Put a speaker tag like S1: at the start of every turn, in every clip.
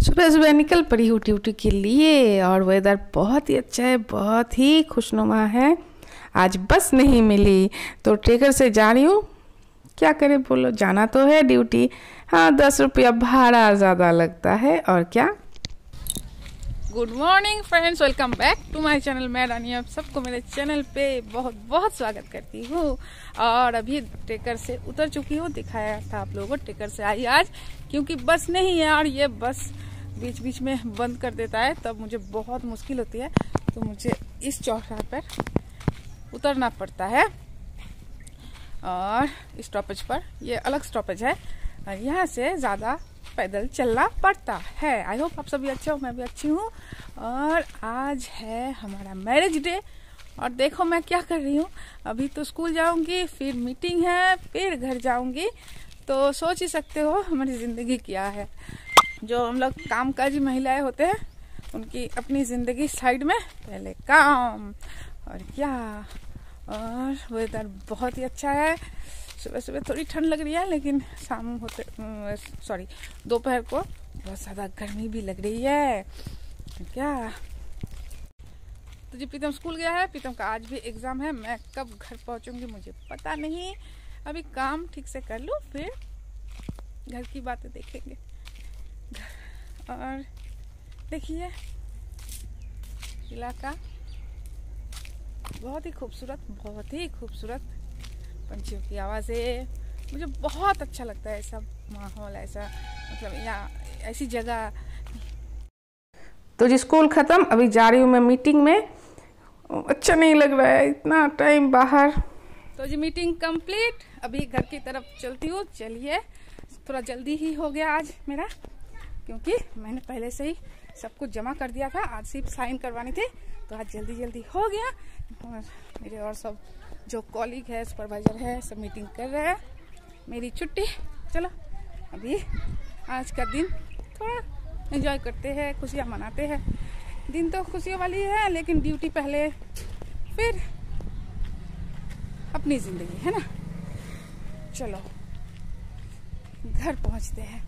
S1: सुबह सुबह निकल पड़ी हूँ ड्यूटी के लिए और वेदर बहुत ही अच्छा है, बहुत ही खुशनुमा है। आज बस नहीं मिली तो ट्रेकर से जा रही हूँ। क्या करें बोलो, जाना तो है ड्यूटी। हाँ, 10 रुपया भाड़ा ज़्यादा लगता है और क्या। Good morning friends, welcome back to my channel. मैं रानी आप सबको मेरे चैनल पे बहुत बहुत स्वागत करती हूँ। और अभी ट्रेकर से उतर चुकी हूँ, दिखाया था आप लोगों को। ट्रेकर से आई आज क्योंकि बस नहीं है और ये बस बीच बीच में बंद कर देता है, तब मुझे बहुत मुश्किल होती है। तो मुझे इस चौराहे पर उतरना पड़ता है और स्टॉपेज पर, ये अलग स्टॉपेज है और यहाँ से ज़्यादा पैदल चलना पड़ता है। आई होप आप सभी अच्छे हो, मैं भी अच्छी हूँ। और आज है हमारा मैरिज डे और देखो मैं क्या कर रही हूँ। अभी तो स्कूल जाऊंगी, फिर मीटिंग है, फिर घर जाऊंगी। तो सोच ही सकते हो हमारी ज़िंदगी क्या है। जो हम लोग कामकाजी महिलाएं होते हैं उनकी अपनी ज़िंदगी साइड में, पहले काम और क्या। और वेदर बहुत ही अच्छा है। सुबह सुबह थोड़ी ठंड लग रही है, लेकिन शाम होते दोपहर को बहुत ज़्यादा गर्मी भी लग रही है क्या। तो जी प्रीतम स्कूल गया है, प्रीतम का आज भी एग्ज़ाम है। मैं कब घर पहुंचूंगी मुझे पता नहीं। अभी काम ठीक से कर लूँ, फिर घर की बातें देखेंगे। और देखिए इलाका बहुत ही खूबसूरत पंछियों की आवाज़ें, मुझे बहुत अच्छा लगता है ऐसा माहौल, ऐसा मतलब यहाँ ऐसी जगह। तो जी स्कूल ख़त्म, अभी जा रही हूँ मैं मीटिंग में। अच्छा नहीं लग रहा है इतना टाइम बाहर। तो जी मीटिंग कंप्लीट, अभी घर की तरफ चलती हूँ। चलिए, थोड़ा जल्दी ही हो गया आज मेरा, क्योंकि मैंने पहले से ही सब कुछ जमा कर दिया था। आज सिर्फ साइन करवानी थी, तो आज जल्दी हो गया। और मेरे और सब जो कॉलीग है, सुपरवाइजर है, सब मीटिंग कर रहे हैं। मेरी छुट्टी। चलो अभी आज का दिन थोड़ा एंजॉय करते हैं, खुशियाँ मनाते हैं। दिन तो खुशियों वाली है, लेकिन ड्यूटी पहले, फिर अपनी ज़िंदगी है ना। चलो घर पहुँचते हैं।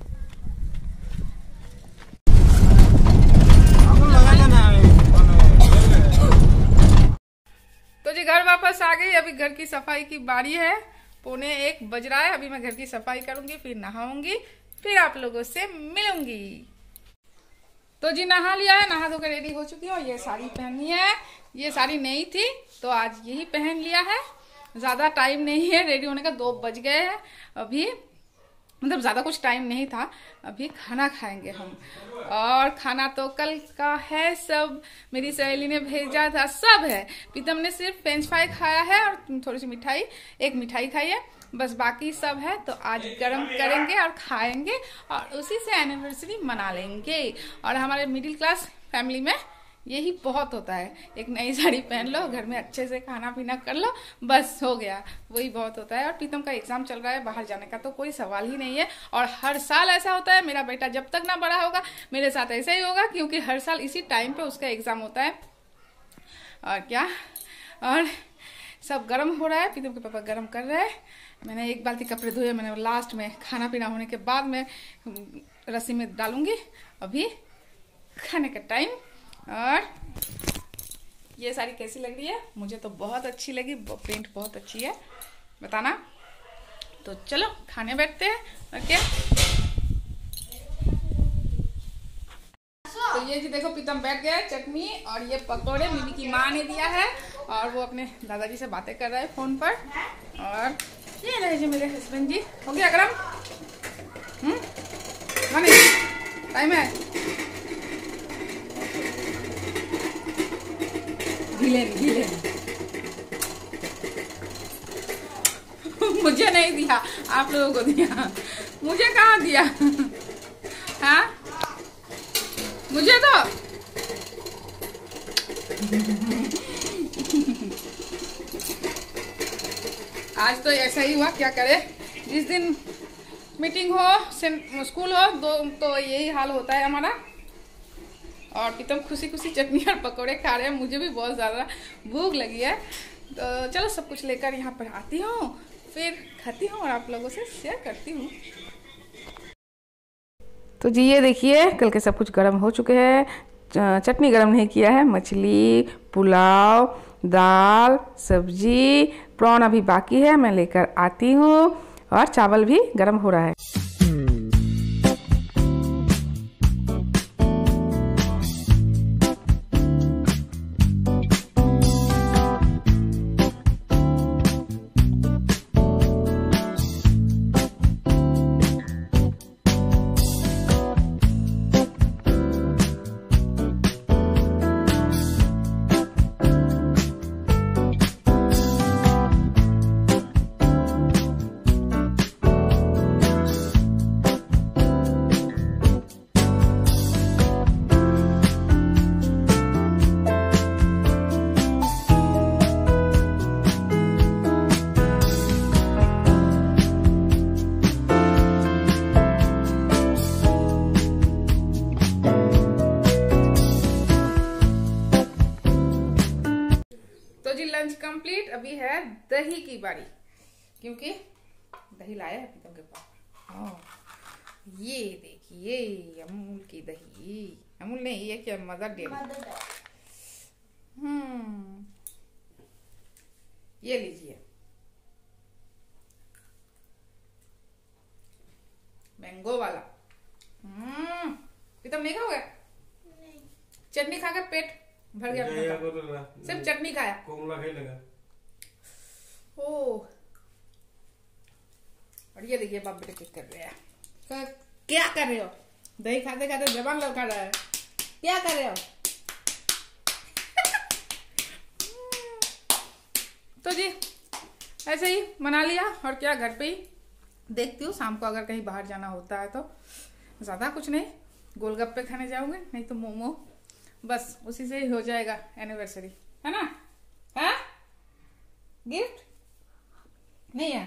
S1: तो जी घर वापस आ गई। अभी घर की सफाई की बारी है। 1:45 बज रहा है। अभी मैं घर की सफाई करूंगी, फिर नहाऊंगी, फिर आप लोगों से मिलूंगी। तो जी नहा लिया है, नहा धोकर रेडी हो चुकी हूँ। ये साड़ी पहनी है, ये साड़ी नहीं थी तो आज यही पहन लिया है। ज्यादा टाइम नहीं है रेडी होने का, 2 बज गए हैं अभी, मतलब ज़्यादा कुछ टाइम नहीं था। अभी खाना खाएंगे हम, और खाना तो कल का है। सब मेरी सहेली ने भेजा था, सब है। प्रीतम ने सिर्फ फ्रेंच फ्राई खाया है और थोड़ी सी मिठाई, एक मिठाई खाई है बस, बाकी सब है। तो आज गरम करेंगे और खाएंगे और उसी से एनिवर्सरी मना लेंगे। और हमारे मिडिल क्लास फैमिली में यही बहुत होता है, एक नई साड़ी पहन लो, घर में अच्छे से खाना पीना कर लो, बस हो गया, वही बहुत होता है। और प्रीतम का एग्जाम चल रहा है, बाहर जाने का तो कोई सवाल ही नहीं है। और हर साल ऐसा होता है, मेरा बेटा जब तक ना बड़ा होगा मेरे साथ ऐसा ही होगा, क्योंकि हर साल इसी टाइम पे उसका एग्जाम होता है। और क्या, और सब गर्म हो रहा है, प्रीतम के पापा गर्म कर रहे हैं। मैंने एक बाल्टी कपड़े धोए, मैंने लास्ट में खाना पीना होने के बाद में रस्सी में डालूंगी। अभी खाने का टाइम। और ये साड़ी कैसी लग रही है? मुझे तो बहुत अच्छी लगी, प्रिंट बहुत अच्छी है, बताना। तो चलो खाने बैठते हैं। ओके, तो ये जी देखो प्रीतम बैठ गया। चटनी और ये पकौड़े मिमी की माँ ने दिया है, और वो अपने दादाजी से बातें कर रहे हैं फोन पर। और ये रहे जी मेरे हस्बैंड जी। हो गया गरम? टाइम है। गीले मुझे नहीं दिया, आप लोगों को दिया। मुझे कहाँ दिया? हाँ मुझे तो आज तो ऐसा ही हुआ, क्या करे। जिस दिन मीटिंग हो, स्कूल हो, तो यही हाल होता है हमारा। और प्रीतम खुशी खुशी चटनी और पकौड़े खा रहे हैं। मुझे भी बहुत ज़्यादा भूख लगी है, तो चलो सब कुछ लेकर यहाँ पर आती हूँ, फिर खाती हूँ और आप लोगों से शेयर करती हूँ। तो जी ये देखिए कल के सब कुछ गर्म हो चुके हैं। चटनी गर्म नहीं किया है, मछली, पुलाव, दाल, सब्जी, प्रॉन अभी बाकी है, मैं लेकर आती हूँ, और चावल भी गर्म हो रहा है। Lunch complete. अभी है दही की बारी, क्योंकि दही लाया है प्रीतम के पापा। ये देखिए अमूल की दही, अमूल नहीं ये क्या मदर डेयरी। ये लीजिए मैंगो वाला। प्रीतम नहीं खाओगे? चटनी खा के पेट भर गया, सिर्फ चटनी खाया। ओ और ये देखिए बाप बेटे क्या कर रहे हैं। क्या कर रहे हो? दही खाते खाते जबान लड़का रहा है, क्या कर रहे हो? तो जी ऐसे ही मना लिया, और क्या घर पे ही देखती हूँ, शाम को अगर कहीं बाहर जाना होता है तो ज्यादा कुछ नहीं, गोलगप्पे खाने जाऊंगे, नहीं तो मोमो, बस उसी से ही हो जाएगा एनिवर्सरी, है ना? है गिफ्ट नहीं है?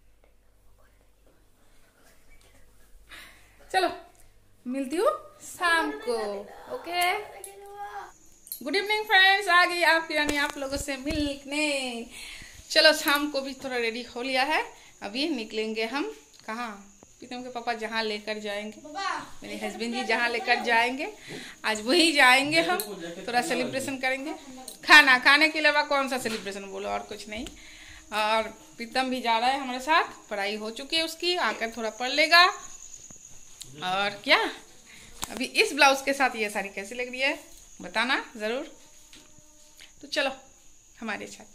S1: चलो मिलती हूँ शाम को। ओके, गुड इवनिंग फ्रेंड्स, आ गई आप यानी आप लोगों से मिलने। चलो शाम को भी थोड़ा रेडी हो लिया है, अभी निकलेंगे हम। कहाँ? प्रीतम के पापा जहाँ लेकर जाएंगे, मेरे हस्बैंड जी जहाँ लेकर जाएंगे, आज वही जाएंगे हम। थोड़ा सेलिब्रेशन करेंगे, खाना खाने के अलावा कौन सा सेलिब्रेशन बोलो, और कुछ नहीं। और प्रीतम भी जा रहा है हमारे साथ, पढ़ाई हो चुकी है उसकी, आकर थोड़ा पढ़ लेगा। और क्या अभी इस ब्लाउज के साथ ये साड़ी कैसी लग रही है बताना जरूर। तो चलो हमारे साथ।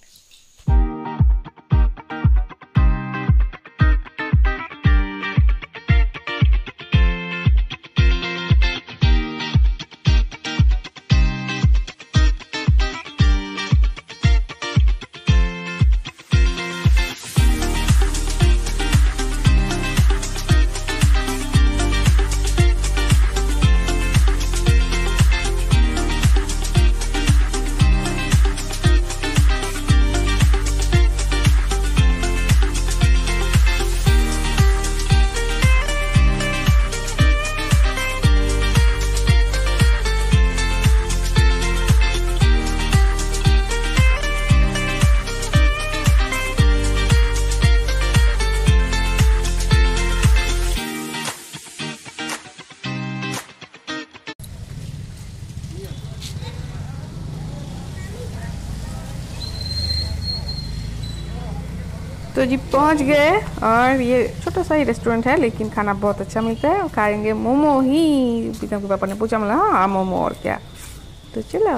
S1: तो जी पहुंच गए, और ये छोटा सा ही रेस्टोरेंट है लेकिन खाना बहुत अच्छा मिलता है, और खाएंगे मोमो ही। प्रीतम के पापा ने पूछा, मतलब हाँ मोमो और क्या। तो चलो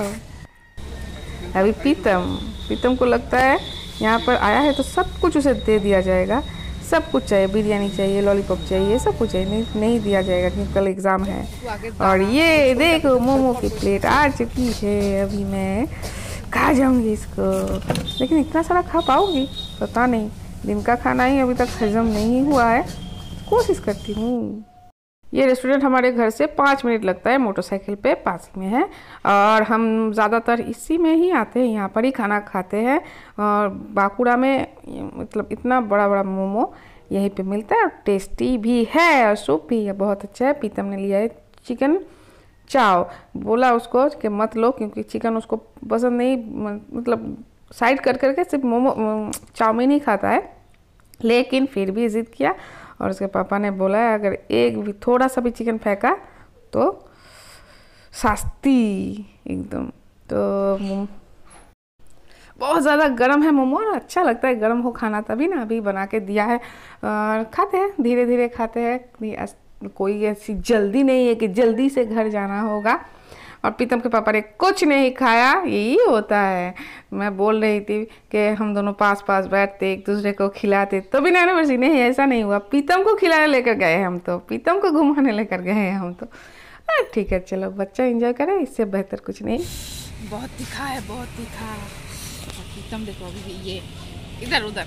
S1: अभी प्रीतम को लगता है यहाँ पर आया है तो सब कुछ उसे दे दिया जाएगा, सब कुछ चाहिए, बिरयानी चाहिए, लॉलीपॉप चाहिए, सब कुछ चाहिए, नहीं दिया जाएगा क्योंकि कल एग्ज़ाम है। और ये देखो मोमो की प्लेट आ चुकी है, अभी मैं खा जाऊंगी इसको, लेकिन इतना सारा खा पाऊंगी पता नहीं, दिन का खाना ही अभी तक हजम नहीं हुआ है, कोशिश करती हूँ। ये रेस्टोरेंट हमारे घर से 5 मिनट लगता है, मोटरसाइकिल पे पास में है, और हम ज़्यादातर इसी में ही आते हैं, यहाँ पर ही खाना खाते हैं। और बांकुड़ा में मतलब इतना बड़ा बड़ा मोमो यहीं पे मिलता है, और टेस्टी भी है, और सूप भी है बहुत अच्छा है। प्रीतम ने लिया है चिकन चाव, बोला उसको कि मत लो क्योंकि चिकन उसको पसंद नहीं, मतलब साइड कर करके सिर्फ मोमो चाउमीन ही खाता है, लेकिन फिर भी ज़िद किया और उसके पापा ने बोला है अगर एक भी थोड़ा सा भी चिकन फेंका तो शास्ती एकदम। तो बहुत ज़्यादा गर्म है मोमो और अच्छा लगता है गर्म हो खाना, तभी ना अभी बना के दिया है और खाते हैं, धीरे धीरे खाते हैं। कोई ऐसी जल्दी नहीं है कि जल्दी से घर जाना होगा। और प्रीतम के पापा ने कुछ नहीं खाया, यही होता है। मैं बोल रही थी कि हम दोनों पास पास बैठते एक दूसरे को खिलाते, तो भी एनिवर्सरी नहीं, ऐसा नहीं हुआ। प्रीतम को खिलाने लेकर गए हम, तो प्रीतम को घुमाने लेकर गए हम तो। ठीक है चलो, बच्चा एंजॉय करे, इससे बेहतर कुछ नहीं। बहुत तीखा है, बहुत तीखा। प्रीतम देखो अभी भी ये इधर उधर,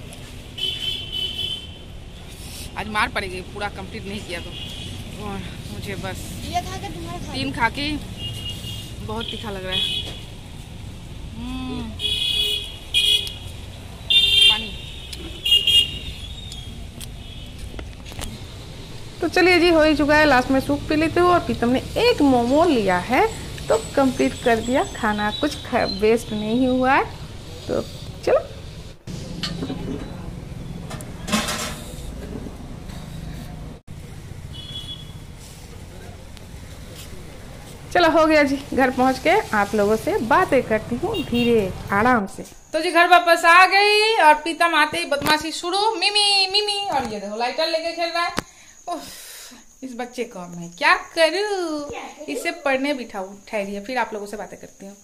S1: आज मार पड़ेगी पूरा कंप्लीट नहीं किया तो। और मुझे बस ये खा के 3 खा के बहुत तीखा लग रहा है। पानी। तो चलिए जी, हो ही चुका है, लास्ट में सूप पी लेते हो। और प्रीतम ने एक मोमो लिया है तो कंप्लीट कर दिया खाना, कुछ वेस्ट नहीं हुआ है। तो चलो चलो हो गया जी, घर पहुंच के आप लोगों से बातें करती हूँ धीरे आराम से। तो जी घर वापस आ गई और प्रीतम आते ही बदमाशी शुरू, मिमी मिमी। और ये देखो लाइटर लेके खेल रहा है। उफ, इस बच्चे को मैं क्या करूँ, इसे पढ़ने बिठाऊं। ठहरिए फिर आप लोगों से बातें करती हूँ।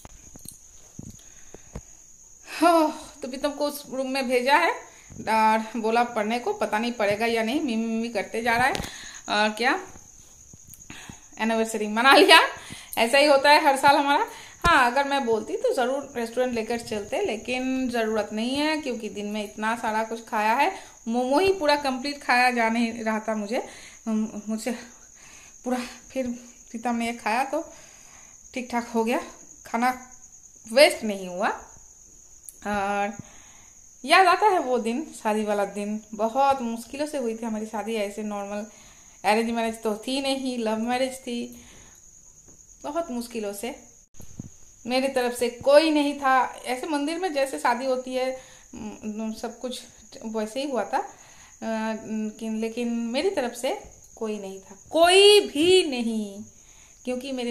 S1: तो प्रीतम को उस रूम में भेजा है और बोला पढ़ने को, पता नहीं पड़ेगा या नहीं, मिमी मिमी करते जा रहा है। और क्या एनिवर्सरी मना लिया, ऐसा ही होता है हर साल हमारा। हाँ अगर मैं बोलती तो जरूर रेस्टोरेंट लेकर चलते, लेकिन जरूरत नहीं है क्योंकि दिन में इतना सारा कुछ खाया है। मोमो ही पूरा कंप्लीट खाया जा नहीं रहा था मुझसे पूरा। फिर प्रीतम ने खाया तो ठीक ठाक हो गया, खाना वेस्ट नहीं हुआ। और याद आता है वो दिन, शादी वाला दिन। बहुत मुश्किलों से हुई थी हमारी शादी, ऐसे नॉर्मल अरेंज मैरिज तो थी नहीं, लव मैरिज थी। बहुत मुश्किलों से, मेरी तरफ से कोई नहीं था। ऐसे मंदिर में जैसे शादी होती है सब कुछ वैसे ही हुआ था, लेकिन मेरी तरफ से कोई नहीं था, कोई भी नहीं। क्योंकि मेरे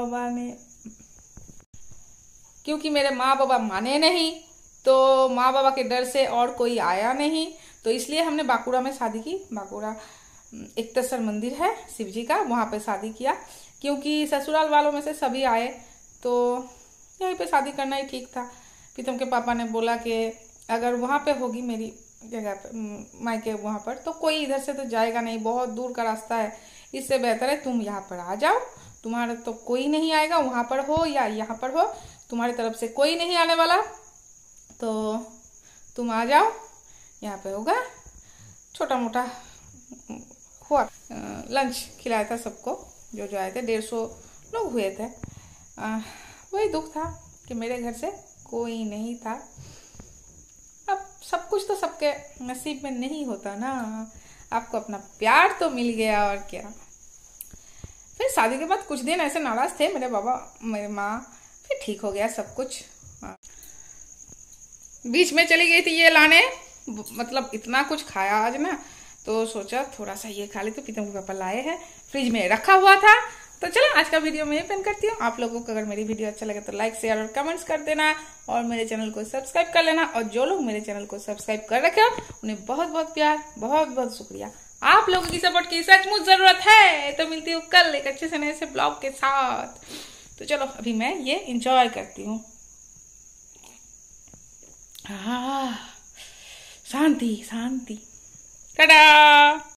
S1: माँ बाबा माने नहीं, तो माँ बाबा के डर से और कोई आया नहीं, तो इसलिए हमने बांकुड़ा में शादी की। बांकुड़ा एकतेश्वर मंदिर है शिव जी का, वहां पे शादी किया। क्योंकि ससुराल वालों में से सभी आए तो यहीं पे शादी करना ही ठीक था। प्रीतम के पापा ने बोला कि अगर वहां पे होगी मेरी जगह पे, मायके वहां पर, तो कोई इधर से तो जाएगा नहीं, बहुत दूर का रास्ता है, इससे बेहतर है तुम यहाँ पर आ जाओ। तुम्हारा तो कोई नहीं आएगा, वहां पर हो या यहाँ पर हो, तुम्हारी तरफ से कोई नहीं आने वाला, तो तुम आ जाओ, यहाँ पे होगा। छोटा मोटा हुआ, लंच खिलाया था सबको, जो आए थे 150 लोग हुए थे। वही दुख था कि मेरे घर से कोई नहीं था। अब सब कुछ तो सबके नसीब में नहीं होता ना। आपको अपना प्यार तो मिल गया और क्या। फिर शादी के बाद कुछ दिन ऐसे नाराज थे मेरे बाबा मेरे माँ, फिर ठीक हो गया सब कुछ। बीच में चली गई थी ये लाने, मतलब इतना कुछ खाया आज ना, तो सोचा थोड़ा सा ये खा ले। तो प्रीतम के पापा लाए हैं, फ्रिज में रखा हुआ था। तो चलो आज का वीडियो मैं पेन करती हूँ। आप लोगों को अगर मेरी वीडियो अच्छा लगे तो लाइक शेयर और कमेंट्स कर देना, और मेरे चैनल को सब्सक्राइब कर लेना। और जो लोग मेरे चैनल को सब्सक्राइब कर रखे हो उन्हें बहुत बहुत प्यार, बहुत बहुत शुक्रिया। आप लोगों की सपोर्ट की सचमुच जरूरत है। तो मिलती हूँ कल एक अच्छे से नए से ब्लॉग के साथ। तो चलो अभी मैं ये इंजॉय करती हूँ। शांति शांति। टाटा।